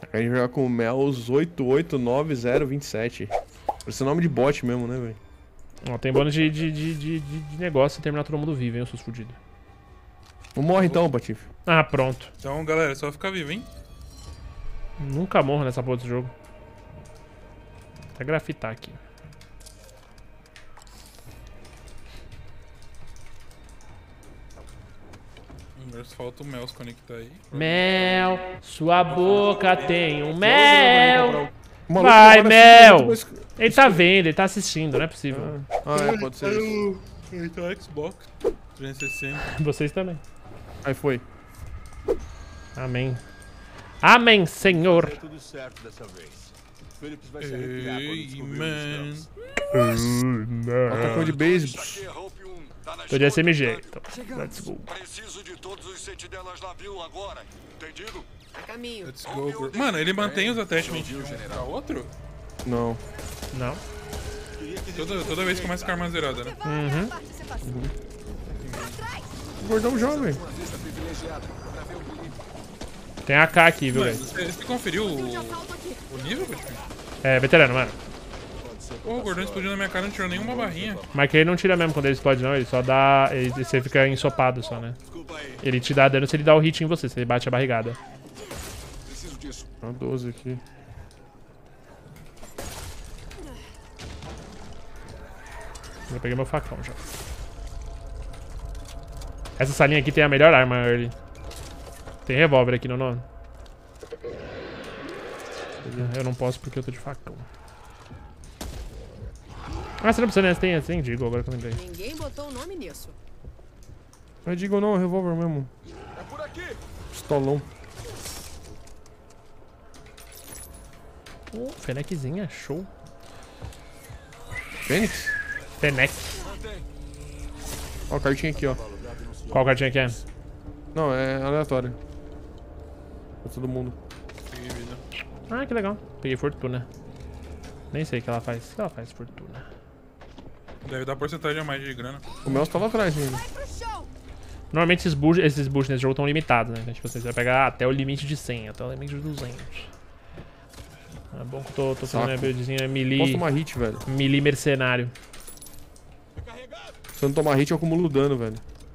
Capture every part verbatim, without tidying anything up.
A gente joga com o Mels oito oito nove zero dois sete. Esse é nome de bot mesmo, né, velho? Ó, tem bônus de, de, de, de, de negócio e terminar todo mundo vivo, hein, os seus fudidos. Não morre então, Patife. Ah, pronto. Então, galera, é só ficar vivo, hein? Nunca morro nessa porra desse jogo. Vou até grafitar aqui. Agora só falta o Mel se conectar aí. Mel, sua boca tem um mel. Maluco, Vai, agora Mel! sim, Ele tá vendo, ele tá assistindo, não é possível. Ah, é, pode ser isso. Então, Xbox trezentos e sessenta. Vocês também. Aí foi. Amém. Amém, Senhor. Vai tudo certo dessa vez. Phillips vai se arrepiar quando Ei, descobrir man. os Atacou de base. Tô de S M G, então. Let's go. Preciso de todos os sentinelas navio agora. Entendido? A caminho. Let's go, bro. Mano, ele mantém os attachments de um pra outro? Não. Não. Toda, toda vez que começa com a arma zerada, né? Uhum. Gordão jovem. Tem A K aqui, viu, Mano, velho? você, você conferiu o, o nível, Patife? É, veterano, mano. Pô, o Gordão explodiu na minha cara, não tirou nenhuma barrinha. Mas que ele não tira mesmo quando ele explode, não. Ele só dá. Ele, você fica ensopado só, né? Ele te dá dano se ele dá o hit em você, se ele bate a barrigada. Preciso disso. Tá doze aqui. Eu peguei meu facão já. Essa salinha aqui tem a melhor arma early. Tem revólver aqui no nome. Eu não posso porque eu tô de facão. Ah, você não precisa, né? Você tem, tem Deagle, agora que eu lembrei. Ninguém botou o nome nisso. Não é Deagle não, é revólver mesmo. É por aqui. Pistolão. Oh, Feneczinha, show. Fênix? Fenec. Ó, a cartinha aqui, ó. Qual cartinha que é? Não, é aleatório. Pra todo mundo. Peguei vida. Ah, que legal. Peguei fortuna. Nem sei o que ela faz. O que ela faz, fortuna? Deve dar porcentagem a mais de grana. O Mels tava atrás ainda. Normalmente esses boosts, esses boosts nesse jogo estão limitados, né? Então, tipo, você vai pegar até o limite de cem, até o limite de duzentos. É bom que eu tô, tô fazendo minha buildzinha melee. Posso tomar hit, velho. Melee mercenário. Se eu não tomar hit, eu acumulo dano, velho.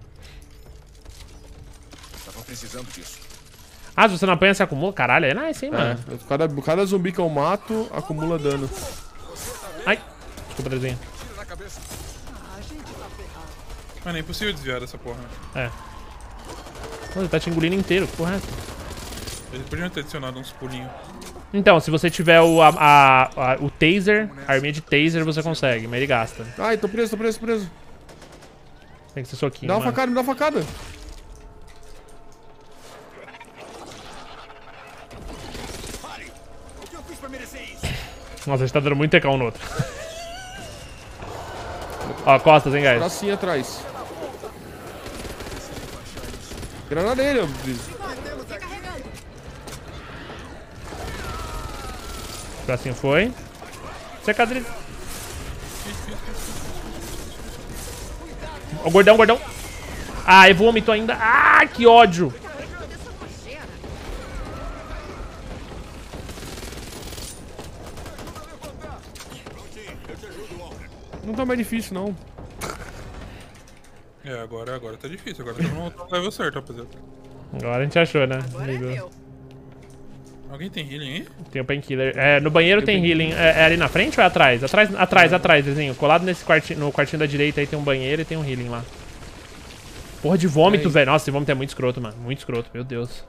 Tava precisando disso. Ah, se você não apanha, você acumula? Caralho, é nice, hein, mano? É, cada, cada zumbi que eu mato, acumula dano. Ai, desculpa, Drezinha. Tira na cabeça. Mano, é impossível desviar dessa porra. É. Pô, ele tá te engolindo inteiro, que porra é essa? Eles podiam ter adicionado uns pulinhos. Então, se você tiver o, a, a, a- o taser, a arminha de taser você consegue, mas ele gasta. Ai, tô preso, tô preso, tô preso. Tem que ser soquinho, Me dá uma mano. facada, me dá uma facada. O que eu fiz pra merecer isso? Nossa, a gente tá dando muito T K um no outro. Ó, costas, hein, guys. Bracinho atrás. Granada nele, ó. Briz. Bracinho foi. Seca, Dri. Ó, gordão, gordão. Ah, eu vômito ainda. Ah, que ódio. Não tá mais difícil, não. É, agora, agora tá difícil. Agora tá no level certo, rapaziada. Agora a gente achou, né? Agora é Amigo. meu. Alguém tem healing aí? Tem o painkiller. É, no banheiro tem healing. É, é ali na frente ou é atrás? Atrás, atrás, atrás, desenho. Colado nesse quartinho, no quartinho da direita aí tem um banheiro e tem um healing lá. Porra de vômito, Aí. velho. Nossa, esse vômito é muito escroto, mano. Muito escroto, meu Deus.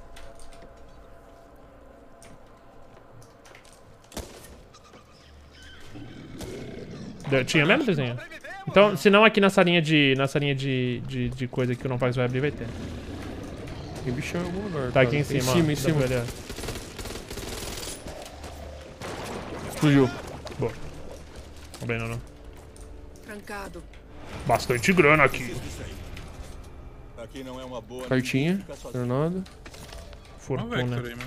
Deu- Tinha mesmo, desenho? Então, se não aqui na salinha de. Na salinha de, de, de coisa que o não faz vai abrir, vai ter. Tem bichão em algum lugar. Tá cara. aqui em cima, Em ó. cima, em Dá cima. pra olhar. Explodiu. Boa. Tá bem, não, não. Trancado. Bastante grana aqui. Aqui não é uma boa. Cartinha. Fica sozinho. Granada. Ó, o Vector Fortuna. aí, mano.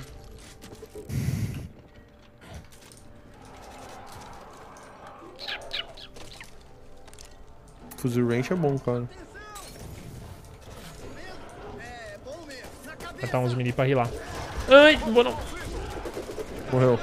Fuzil range é bom, cara. Vai dar uns mini pra rilar. Ai, não vou não. Morreu.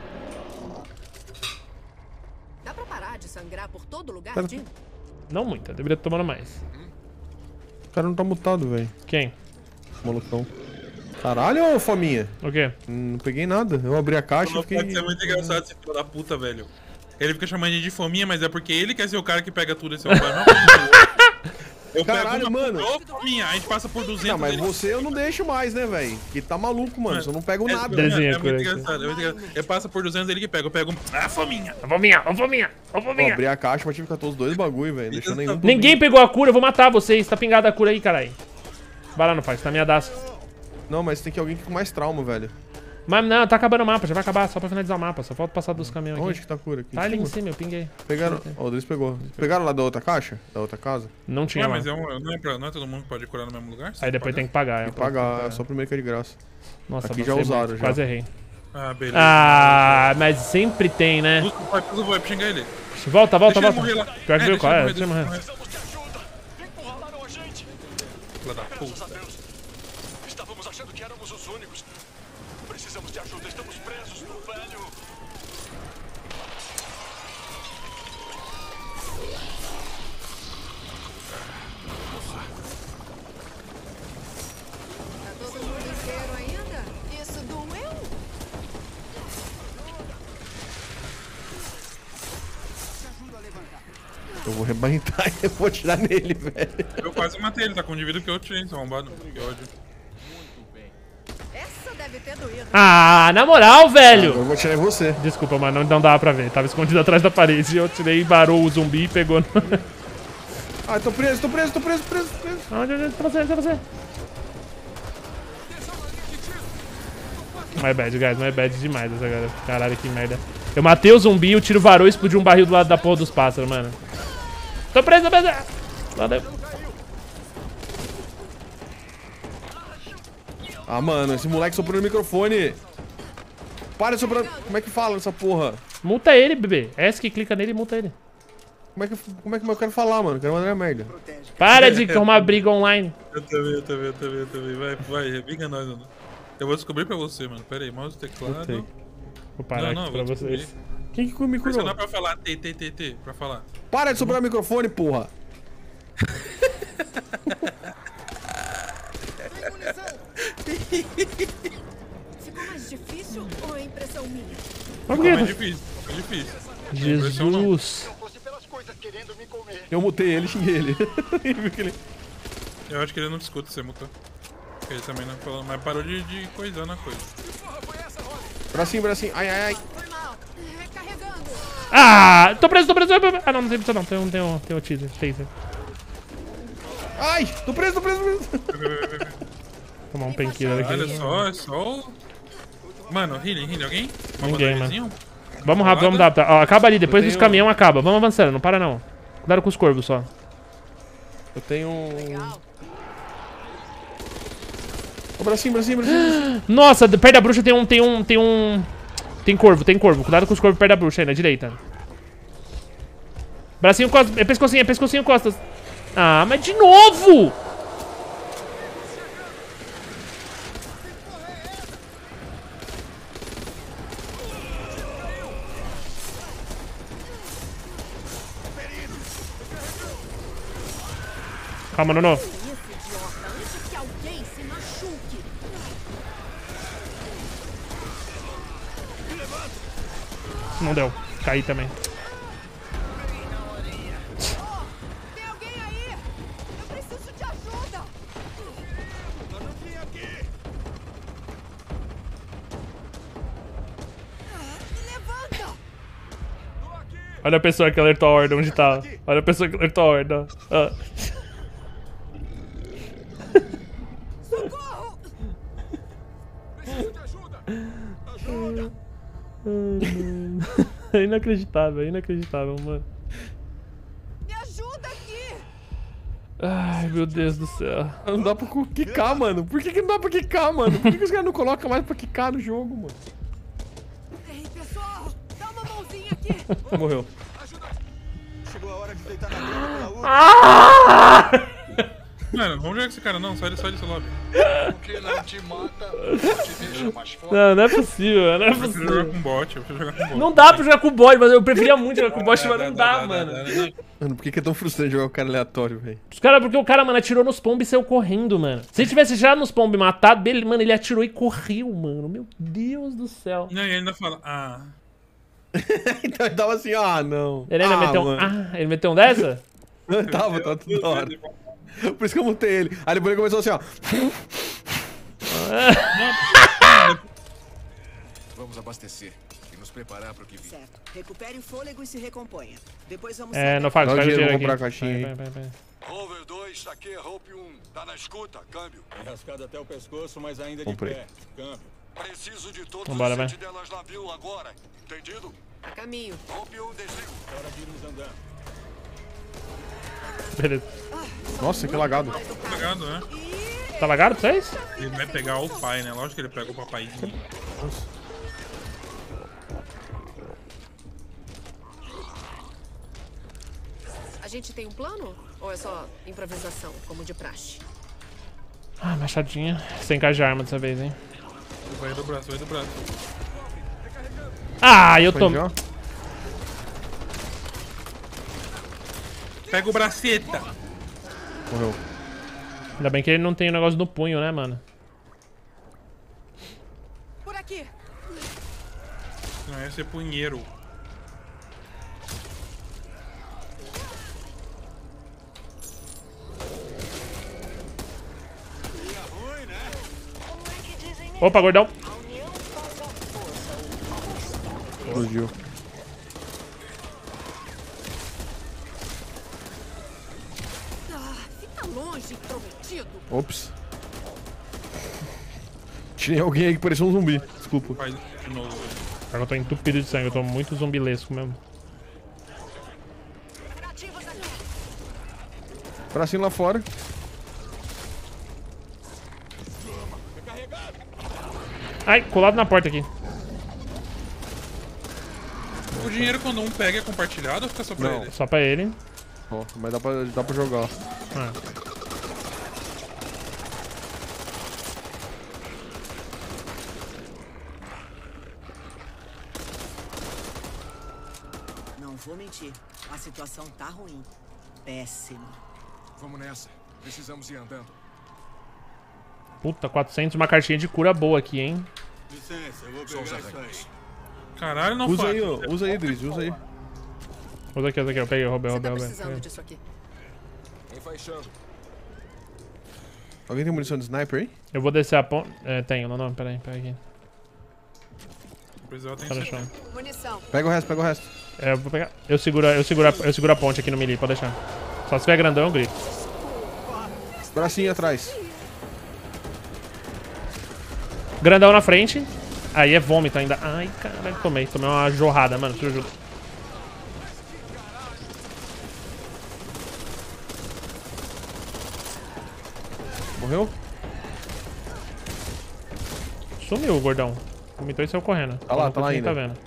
Dá pra parar de sangrar por todo lugar, Pera. Jim? Não muito, eu deveria estar tomando mais. O cara não tá mutado, velho. Quem? Malucão. Caralho, ô fominha. O quê? Hum, Não peguei nada. Eu abri a caixa e Não fiquei... pode ser muito engraçado esse filho da puta, velho. Ele fica chamando a gente de fominha, mas é porque ele quer ser o cara que pega tudo esse arrombado. Não, eu Caralho, pego uma, mano. Ô, fominha, a gente passa por duzentos. Não, mas ele- você eu não deixo mais, né, velho? Que tá maluco, mano. Eu não pego É, nada. é, Desenha é com muito ele. engraçado, é muito engraçado. Ele passa por duzentos, ele que pega. Eu pego. Ah, fominha. Ô, fominha, ô, fominha, ô, Vou fominha. abrir a caixa, mas tive que catar os dois bagulho, velho. Deixou nenhum. por Ninguém mim. pegou a cura, eu vou matar vocês. Tá pingada a cura aí, caralho. Vai lá, não faz, tá minha daça. Não, mas tem que alguém com mais trauma, velho. Mas não, tá acabando o mapa, já vai acabar, só pra finalizar o mapa. Só falta passar dos caminhões Onde aqui. que tá a cura? Aqui Tá ali em cima? cima, eu pinguei. Pegaram. Ó, o deles pegou. Pegaram lá da outra caixa? Da outra casa? Não tinha Ué, mais. mas é um, não, é pra, não é todo mundo que pode curar no mesmo lugar? Aí depois tem que pagar. Tem que pagar, é só o primeiro que é de graça. Nossa, aqui você já usaram, muito, já. Quase errei. Ah, beleza. Ah, mas sempre tem, né? Busca o pai, busca o pai pra xingar ele. Volta, volta, Deixa ele volta. morrer lá. Pior que É, viu deixa qual é, ele deixa ele morrer. Precisamos de ajuda! Empurraram a gente! Filha da Graças puta. a Deus! Estávamos achando que éramos os únicos. Precisamos de ajuda, estamos presos no velho. Tá todo mundo inteiro ainda? Isso doeu? Eu vou rebentar e eu vou tirar nele, velho. Eu quase matei ele, tá com um indivíduo que eu tirei, seu arrombado. Que ódio. Essa deve ter doído. Ah, na moral, velho. Eu vou tirar em você. Desculpa, mano, não, não dava pra ver. Tava escondido atrás da parede. Eu tirei, barou o zumbi e pegou. No... Ah, tô preso, tô preso, tô preso, preso, preso. Onde, onde, tá você, tá você. My bad, guys, my bad demais essa galera. Caralho, que merda. Eu matei o zumbi, o tiro varou e explodiu um barril do lado da porra dos pássaros, mano. Tô preso, tô preso. Valeu. Ah, mano, esse moleque soprou no microfone. Para de soprar. Como é que fala nessa porra? Multa ele, bebê. É esse que clica nele e multa ele. Como é que, como é que eu quero falar, mano? Quero mandar merda. Para de arrumar briga online. Eu também, eu também, eu também, eu também. Vai, vai, rebiga nós, mano. Eu vou descobrir pra você, mano. Pera aí, mouse teclado. Botei. Vou parar Não, não, aqui pra vou vocês. descobrir. Quem que me curou? Pressionar pra falar T, T, T, T, pra falar. Para de soprar o microfone, porra. Ficou mais difícil ou é impressão minha? Mas por Ficou mais quê? difícil, ficou difícil. impressão, não. Jesus. Fosse pelas coisas querendo me comer. Eu mutei ele e xinguei ele. Viu que ele- Eu acho que ele não discute você mutou. Porque ele também não falou, mas parou de, de coisar na coisa. Bracinho, bracinho. Ai, ai, ai. Foi mal. Recarregando. Ah, tô preso, tô preso. Ah, não, não tem não. Tem um, tem um, tem um teaser. Taser. Ai, tô preso, tô preso, tô preso. Tomar um painkiller Olha aqui. só, é só o... Mano, healing, healing, alguém? Uma Ninguém, bandagezinha? Vamos rápido, vamos dar. Tá, ó, acaba ali, depois Eu dos tenho- caminhão acaba. Vamos avançando, não para não. Cuidado com os corvos só. Eu tenho um... Legal. Ô, bracinho, bracinho, bracinho. Nossa, perto da bruxa tem um, tem um, tem um... Tem corvo, tem corvo. Cuidado com os corvos perto da bruxa aí, na direita. Bracinho, costas, é pescocinho, é pescocinho, costas. Ah, mas de novo! Calma, Nono. Isso, idiota, antes que alguém se machuque. Não deu. Caí também. Tem alguém aí? Eu preciso de ajuda. Ah, levanta. Olha a pessoa que alertou a horda, onde tá? Olha a pessoa que alertou a horda. Ah. Socorro. É inacreditável, é inacreditável, mano. Me ajuda aqui. Ai, meu Deus do céu. Não dá pra quicar, mano. Por que, que não dá pra quicar, mano? Por que, que os caras não colocam mais pra quicar no jogo, mano? Ei, pessoal, dá uma mãozinha aqui. Morreu. Chegou a hora de deitar na grama pela urna. Ah! Mano, vamos jogar com esse cara não, sai, sai desse lobby. O que não te mata, te deixa mais forte. Não, não é possível, não é Eu prefiro jogar possível. com bot, eu prefiro jogar com bot. Não dá pra jogar com o bot, mas eu preferia muito jogar com o bot, mas não dá, mano. Mano, por que que é tão frustrante jogar com o cara aleatório, velho? Os caras, porque o cara, mano, atirou nos pombos e saiu correndo, mano. Se ele tivesse já nos pombos e matado, ele, mano, ele atirou e correu, mano. Meu Deus do céu. Não, e ele ainda fala, ah... Então ele tava assim, ah, não. Ele ainda ah, meteu um... mano. Ah, ele meteu um dessa? Tava, tava tudo da hora. Por isso que eu mutei ele. Aí depois ele começou assim, ó. Vamos abastecer e nos preparar para o que vem. Certo. Recupere o fôlego e se recomponha. Depois vamos... É, sair não faz, Dá o pega o dinheiro, dinheiro vou aqui. comprar a caixinha Vai, aí. vai, vai, vai. Rover dois, aqui é Hope um. Tá na escuta, câmbio. Enrascado até o pescoço, mas ainda de Comprei. pé. Câmbio. Preciso de todos Vambora, os vai. sentinelas navio agora. Entendido? Caminho. Hope um, desligo. Hora de irmos andando. Beleza. Nossa, que lagado. Tá ligado, né? Tá lagado pra vocês? Ele vai pegar o pai, né? Lógico que ele pega o papaizinho. A gente tem um plano? Ou é só improvisação, como de praxe? Ah, machadinha. Sem caixa de arma dessa vez, hein. Vai do braço, vai do braço. Ah, eu tô... Foi, ó. Pega o braceta. Morreu. Ainda bem que ele não tem o negócio do punho, né, mano? Por aqui. Não, esse é punheiro. Opa, gordão. Explodiu. Ah, fica longe, intrometido. Ops. Tinha alguém aí que parecia um zumbi. Desculpa. Faz de novo. Cara, eu tô entupido de sangue, eu tô muito zumbilesco mesmo. Curativos aqui. Bracinho lá fora. Ai, colado na porta aqui. O dinheiro quando um pega é compartilhado ou fica só pra Não. ele? Só pra ele. Ó, mas dá pra, dá pra jogar. Ah. Não vou mentir. A situação tá ruim. Péssima. Vamos nessa. Precisamos ir andando. Puta, quatrocentos, uma cartinha de cura boa aqui, hein. Licença, eu vou pegar isso aí. Caralho, não Usa faz. aí, ó. Usa aí, Driz. Usa aí. Usa aqui, usa aqui, eu peguei, eu roubei, Você roubei, tá roubei. precisando disso aqui. Enfaixando. Alguém tem munição de sniper aí? Eu vou descer a ponte. É, tenho, não, não, peraí, peraí aqui. Precisava ter Tá isso. deixando. Munição. Pega o resto, pega o resto. É, eu vou pegar. Eu seguro, eu seguro, a- eu seguro a ponte aqui no melee, pode deixar. Só se tiver grandão, eu grito. Bracinho atrás. Grandão na frente. Aí é vômito ainda. Ai, caralho, tomei. Tomei uma jorrada, mano. Preciso de ajuda. Morreu? Sumiu o gordão. Vomitou e saiu correndo. Tá lá, tá lá Ninguém ainda. Tá vendo.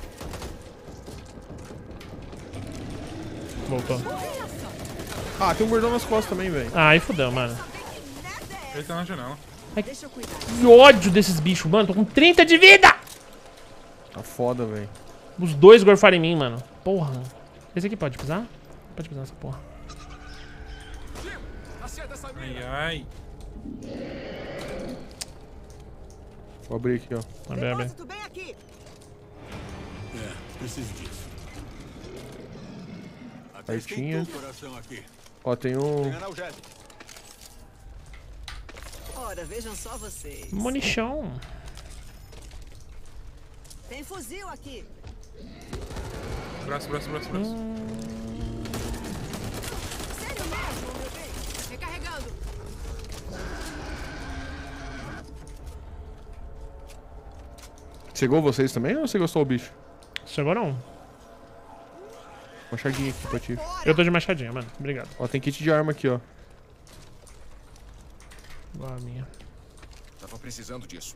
Voltou. Ah, tem um gordão nas costas também, velho. Ah, aí fudeu, mano. Ele tá na janela. Deixa eu cuidar. Que ódio desses bichos, mano. Tô com trinta de vida! Tá foda, velho. Os dois gorfaram em mim, mano. Porra. Esse aqui pode pisar? Pode pisar nessa porra. Ai, ai. Vou abrir aqui, ó. Abre, abre. Depósito bem aqui. É, preciso disso. Cartinha. Coração aqui. Ó, tem um... Analgésico. Ora, vejam só vocês. Munição. Tem fuzil aqui. Braço, braço, braço, braço. Sério mesmo, meu bem? Recarregando. Chegou vocês também ou você gostou do bicho? Chegou não. Machadinha aqui pra ti. Eu tô de machadinha, mano. Obrigado. Ó, tem kit de arma aqui, ó. Igual a minha. Tava precisando disso.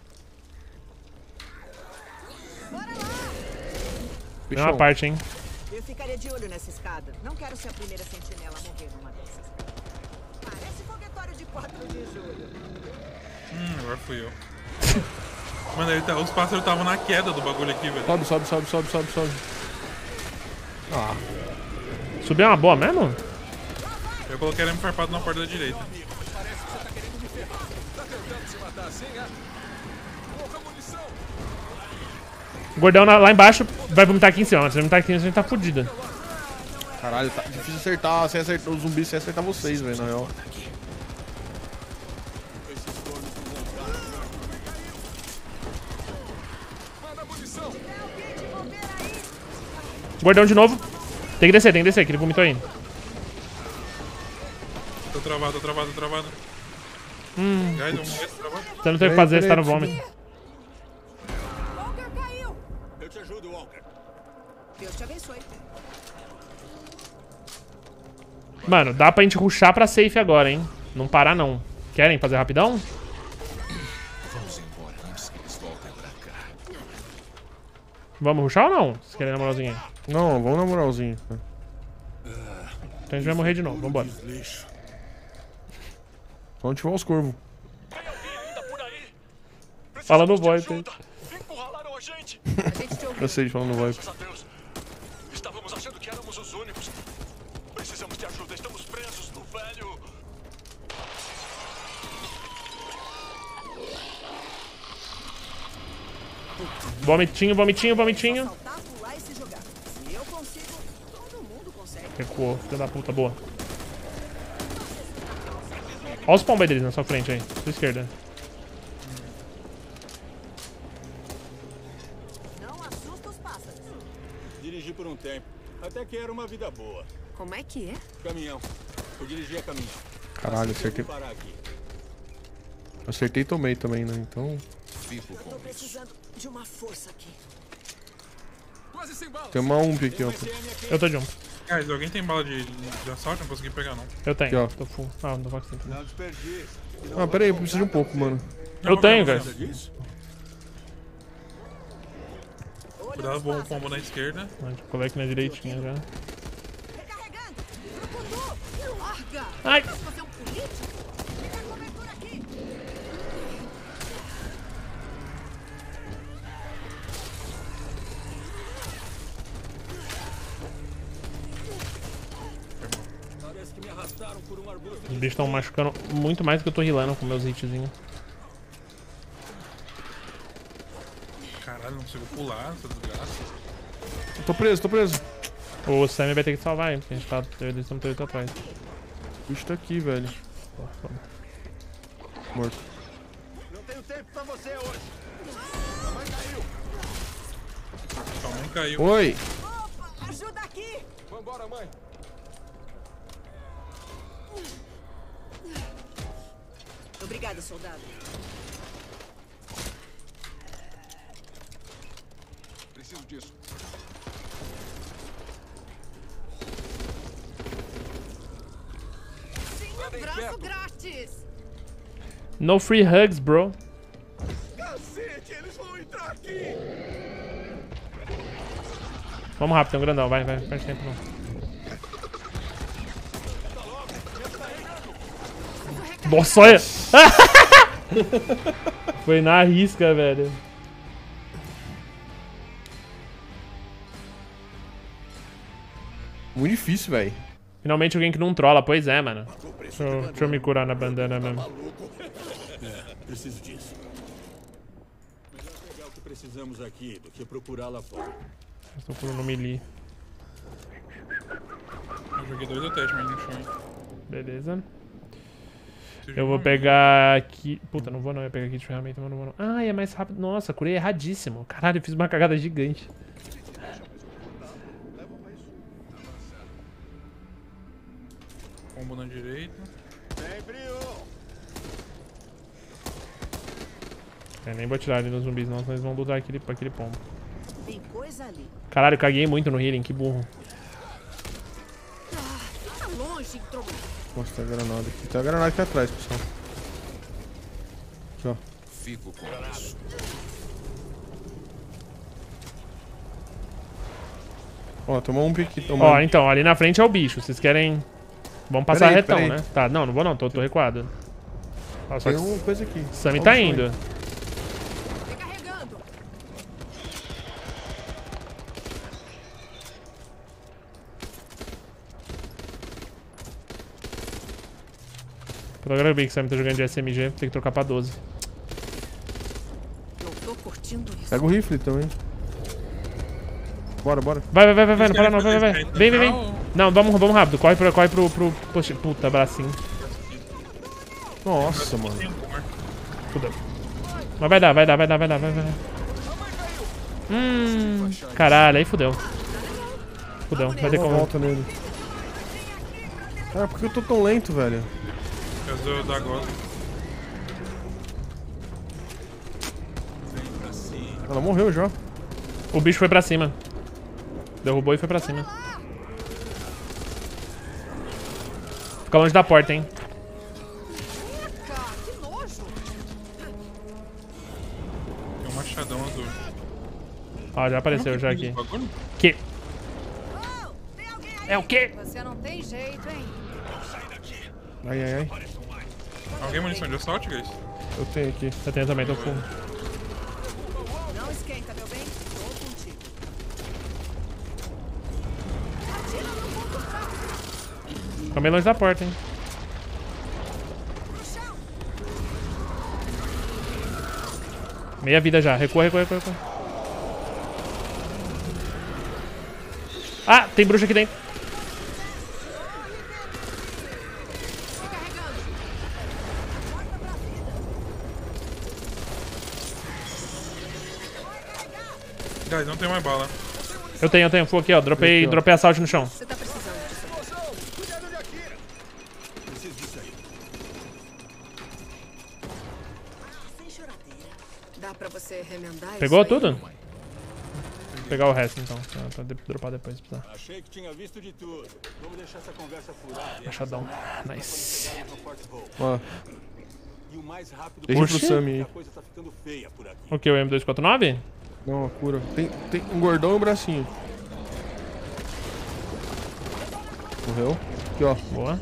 Tem uma parte, hein. Eu ficaria de olho nessa escada. Não quero ser a primeira sentinela a morrer numa dessas. Parece foguetório de quatro de julho. Hum, agora fui eu. Mano, ele tá, os pássaros estavam na queda do bagulho aqui, velho. Sobe, sobe, sobe, sobe, sobe, sobe. Ah, Subir é uma boa mesmo? Eu coloquei ele farpado na porta da direita. Parece que você tá querendo me ferrar. Tá tentando se matar assim, é? Pouca munição. O gordão na- lá embaixo vai vomitar aqui em cima. Se vomitar aqui em cima, a gente tá fudido. caralho, tá difícil acertar, sem acertar os zumbis sem acertar vocês, velho, na real. Manda munição. Gordão de novo. Tem que descer, tem que descer, que ele vomitou aí. Tô travado, tô travado, tô travado. Hum. Guys, vamos ver se travado. Você não tem o que fazer, você tá no vômito. Walker caiu. Eu te ajudo, Walker. Deus te abençoe. Mano, dá pra gente rushar pra safe agora, hein? Não parar, não. Querem fazer rapidão? Vamos embora antes que eles voltem pra cá. Vamos rushar ou não? Se querem na moralzinha. Não, vamos na moralzinha. Então a gente vai morrer de novo, vambora. Lixo. Só não tiver os corvos. Tem alguém ainda por aí? Fala no Precisamos de voice, ajuda. Encurralaram a gente. A gente te ouviu. Cansei de falar no VoIP. Graças a Deus. Estávamos achando que éramos os únicos. Precisamos de ajuda. Estamos presos no velho. Vomitinho, vomitinho, vomitinho. Saltar, pular e se jogar. Se eu consigo, todo mundo consegue. Recuou, filho da puta, boa. Olha os pombos deles na sua frente aí, sua esquerda. Não assusta os pássaros. Dirigi por um tempo. Até que era uma vida boa. Como é que é? Caminhão. Eu dirigia caminhão. Caralho, Assim que eu acertei. vim parar aqui. Acertei e tomei também, né? Então. Fico Tô precisando de uma força aqui. Quase sem balas. Tem uma ump aqui, ó. Eu tô junto. Guys, alguém tem bala de, de assalto? Não consegui pegar, não. Eu tenho, Aqui, ó. tô full. Ah, não pode ter. Não desperdice. Ah, pera aí, eu preciso de um pouco, mano. Eu tenho, guys. Nada disso? Cuidado, bom pombo na esquerda. Coloquei aqui na direitinha já. Recarregando. Brucutu. Larga. Ai! Você é um político? Fica a cobertura aqui. Parece que me arrastaram por um arbusto. Os bichos estão machucando muito mais do que eu tô healando com meus hitzinhos. Caralho, não consigo pular, essa desgraça. Eu tô preso, tô preso. O Sammy vai ter que salvar ele, porque a gente tá. Eles estão muito atrás. O bicho tá aqui, velho. Pô, foda. Morto. Não tenho tempo pra você hoje. A mãe caiu. Sua mãe caiu. Oi! Opa, ajuda aqui. Vambora, mãe. Obrigada, soldado. Preciso disso. Tinha abraço grátis. No free hugs, bro. Cacete, eles vão entrar aqui. Vamos rápido, tem um grandão, vai, vai, não perde tempo não. Nossa, olha! Foi na risca, velho. Muito difícil, velho. Finalmente alguém que não trola, pois é, mano. Deixa eu, deixa eu me curar na bandana mesmo. É, preciso disso. Melhor pegar o que precisamos aqui do que procurar lá fora. Estou curando no melee. Eu joguei dois attachments no chão. Beleza. Preciso Eu de vou uma pegar aqui... Puta, não vou não, eu ia pegar aqui de ferramenta, mas não vou não. Ah, é mais rápido. Nossa, curei erradíssimo. Caralho, eu fiz uma cagada gigante. Pombo na direita. Sempre um. Eu nem vou tirar ele nos zumbis, não, senão eles vão lutar aquele, aquele pombo. Tem coisa ali. Caralho, eu caguei muito no healing, que burro. Tá longe, trombão. Nossa, tem a granada aqui. Tem a granada aqui atrás, pessoal. Aqui, ó. Fico com isso. Ó, tomou um pique. Tomou Ó, um... então, ali na frente é o bicho. Vocês querem... Vamos passar Peraí, retão, peraí. né? Tá, não, não vou não. Tô, tô recuado. Ó, só Tem que uma coisa aqui. Sammy Ó, tá o bicho indo. aí. Recarregando. Pelo agora eu vi que o Sammy tá jogando de S M G. Tem que trocar pra doze. Eu tô curtindo isso. Pega o rifle também. Bora, bora. Vai, vai, vai, vai, vai. Não Vocês para não, vai, vai, querem vai. Vem, vem, vem. tentar ou- Não, vamos, vamos rápido. Corre pro, corre pro, pro... Poxa, puta, bracinho. Nossa, mano. Fudeu. Mas vai dar, vai dar, vai dar, vai dar, vai dar. Hum... Caralho, aí fudeu. Fudeu, vai ter Dá uma como... volta nele. Cara, por que eu tô tão lento, velho? Eu da agora. Ela morreu já. O bicho foi pra cima. Derrubou e foi pra cima. Fica longe da porta, hein. Cara, que nojo. Tem um machadão azul. Ó, já apareceu já aqui. Bagulho? Que? Oh, tem alguém aí? É o quê? Você não tem jeito, hein? Ai, ai, ai. Alguém munição de assalto, guys? Eu tenho aqui. Eu tenho também, tô full. Não esquenta, meu bem. Tô contigo. Atira no ponto fraco. Fica meio longe da porta, hein. No chão. Meia vida já. Recua, recua, recua, recua. Ah, tem bruxa aqui dentro. Recarregando. Guys, não tem mais bala. Eu tenho, eu tenho. Full aqui, ó. Dropei, Aqui, ó. dropei assalto no chão. Você tá precisando disso. Cuidado de aqui! Preciso disso aí. Sem choradeira. Dá pra você remendar Pegou isso aí? tudo? Vou pegar o resto, então. Pra, pra de- dropar depois, se precisar. Achei que tinha visto de tudo. Vamos deixar essa conversa furada. e Machadão. avançar Nice. quando chegarmos no Fort Hope. Ó, E o mais rápido deixa pro possível, Sammy porque aí. a coisa tá ficando feia por aqui. O que? O M dois quatro nove? Não, a cura. Tem, tem um gordão e um bracinho. Morreu. Aqui, ó. Boa.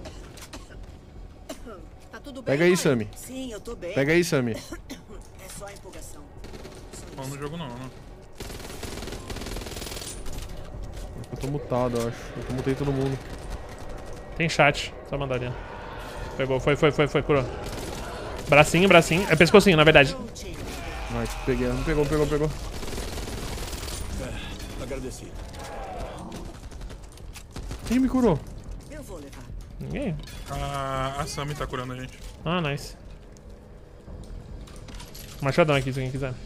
Tá tudo bem? Pega aí, mãe? Sammy. Sim, eu tô bem. Pega aí, Sammy. É só empolgação. Não no jogo não, né? Eu tô mutado, eu acho. Eu mutei todo mundo. Tem chat. Só mandar ali. Pegou, foi, foi, foi, foi, curou. Bracinho, bracinho. É pescocinho, na verdade. Ai, peguei. Não pegou, pegou, pegou. Agradecido. Quem me curou? Eu vou levar. Ninguém. A, a Sammy tá curando a gente. Ah, nice. Machadão aqui, se alguém quiser.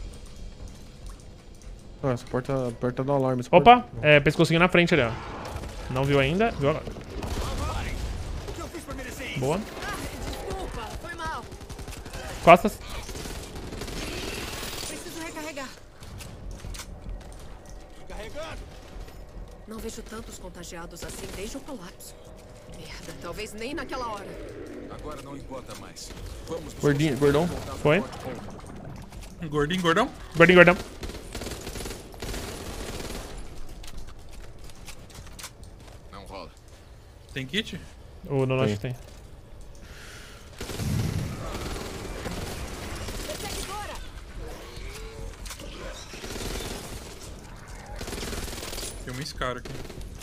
Ah, essa porta, a porta do alarme. essa Opa! porta- É, pescocinho na frente ali, ó. Não viu ainda? Viu agora. O que eu fiz pra merecer isso? Boa. Desculpa, foi mal. Costas. Preciso recarregar. Carregando. Não vejo tantos contagiados assim desde o colapso. Merda, talvez nem naquela hora. Agora não importa mais. Vamos Gordinho, gordão. Foi. Gordinho, gordão? Gordinho, gordão. Não rola. Tem kit? O Nono acho que tem. Perseguidora! Tem uma Scar aqui.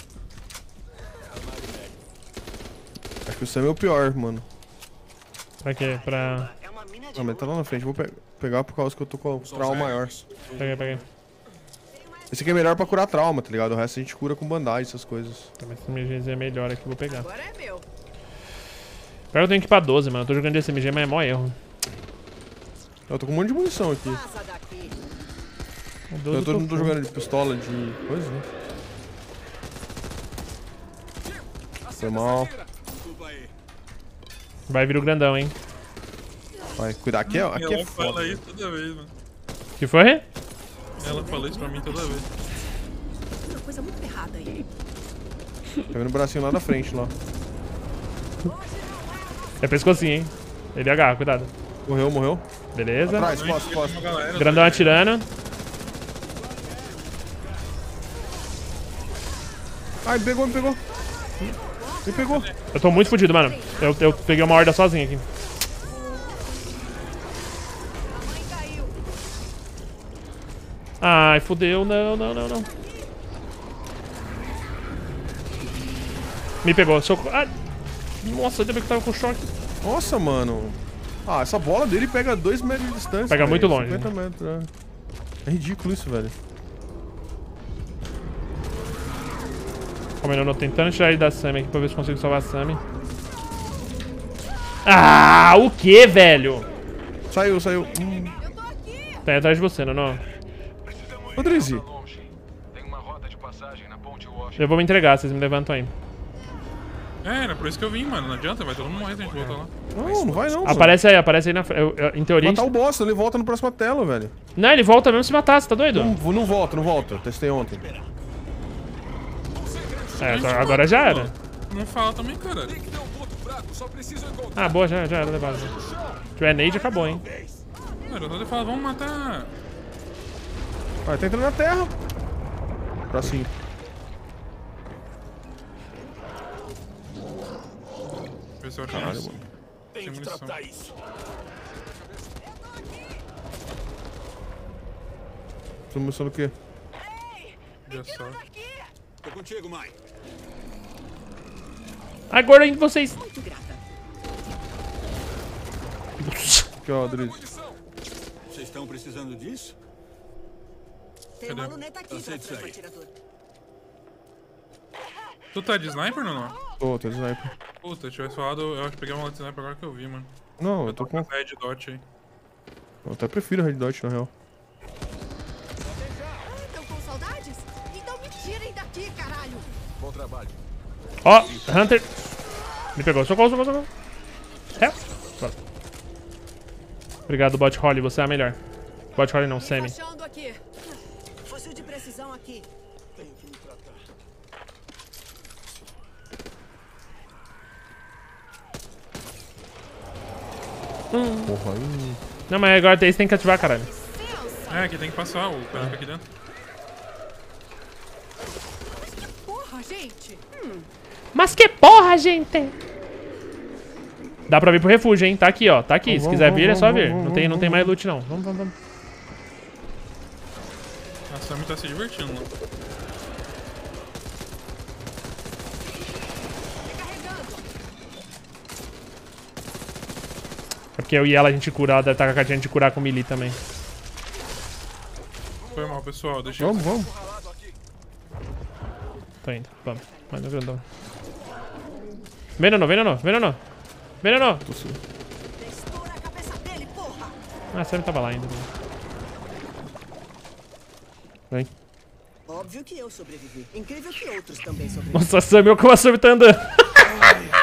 Acho que o Sam é o pior, mano. Pra quê? Pra... É uma mina Ah, mas tá lá na frente. Vou pe- pegar por causa que eu tô com o trauma maior. Peguei, peguei. Esse aqui é melhor pra curar trauma, tá ligado? O resto a gente cura com bandagem, essas coisas. Tá, mas esse M G é melhor aqui, vou pegar. Agora é meu. Pior que eu tenho que ir pra doze, mano. Eu tô jogando de S M G, mas é mó erro. Eu tô com um monte de munição aqui. Vaza daqui. O doze Eu tô, não tô full. jogando de pistola, de coisa, né? Foi mal. Desculpa aí. Vai vir o grandão, hein. Vai, cuidar. Aqui é, aqui Ela é fala foda. isso toda vez, mano. Que foi? Ela fala isso pra mim toda vez. Tem uma coisa muito errada aí. Tá vendo o bracinho lá na frente, lá. É pescocinho, hein. Ele agarra, cuidado. Morreu, morreu. Beleza. Atrás, Não, costas, tem costas. uma galera, Grandão atirando. Ai, me pegou, me pegou. Me pegou. Eu tô muito fodido, mano. Eu, eu peguei uma horda sozinho aqui. Ai, fodeu. Não, não, não, não. Me pegou. Socorro. Ai. Nossa, ainda bem que eu tava com choque. Nossa, mano. Ah, essa bola dele pega dois metros de distância. Pega velho. muito longe, cinquenta metros, é. É ridículo isso, velho. Calma aí, eu tô tentando tirar ele da Sammy aqui pra ver se consigo salvar a Sammy. Ah, o que, velho? Saiu, saiu. Hum. Tá aí atrás de você, não, não. Ô, Drizzy. Tem uma rota de passagem na ponte Washington. Eu vou me entregar, vocês me levantam aí. É, era por isso que eu vim, mano. Não adianta, vai todo mundo morrer se a gente voltar lá. Não, não vai não, mano. Aparece aí, aparece aí na frente. Em teoria. Matar Gente... o boss, ele volta no próximo tela, velho. Não, ele volta mesmo se matar, você tá doido? Não, não volta, não volta. Testei ontem. É, agora já era. Não fala também, cara. Ah, boa, já, já era levado. Se tiver nade, acabou, hein. Cara, eu tô falando, vamos matar. Vai, tá entrando na terra. Pra cima. Ver se eu acho Caralho, isso. mano. Sem Tem que munição. tratar isso. Tô começando o quê? Já só. Tô contigo, mãe. Agora em vocês. Muito grata. Aqui, ó, Drizzy. Vocês estão precisando disso? Tem uma Cadê? luneta aqui pra Aceita isso franco aí. atirador. Tu tá de sniper ou não? Tô, tô de sniper. Puta, se tivesse falado, eu acho que peguei uma de sniper agora que eu vi, mano. Não, eu tô com... Red dot aí. Eu até prefiro Red Dot, na real. Estão com saudades? Então me tirem daqui, caralho! Bom trabalho. Ó, Hunter. Me pegou. Socorro, socorro, socorro. É. Bora. Obrigado, Bot Holly. Você é a melhor. Bot Holly não, Sammy. Achando aqui. Fuzil de precisão aqui. Tenho que me tratar. Porra, aí... Não, mas agora eles têm que ativar, caralho. É, aqui tem que passar o cara fica aqui dentro. Porra, gente! Mas que porra, gente! Dá pra vir pro refúgio, hein? Tá aqui, ó. Tá aqui. Se Vamos, quiser vamos, vir, é só vamos, vir. vamos, Não tem, não vamos, tem mais loot, não. Vamos, vamos, vamos. A Sammy tá se divertindo lá. É porque eu e ela a gente cura. Ela deve estar com a cartinha de curar com melee também. Foi mal, pessoal. Deixa eu... Vamos, vamos. Tô indo. Vamos. Mais um grandão. Veneno, veneno, veneno. Veneno. Estoura a cabeça dele, porra! Ah, Sammy tava lá ainda. Vem. Óbvio que eu sobrevivi. Incrível que outros também sobreviveram. Nossa, Sammy, olha como a Sammy tá andando.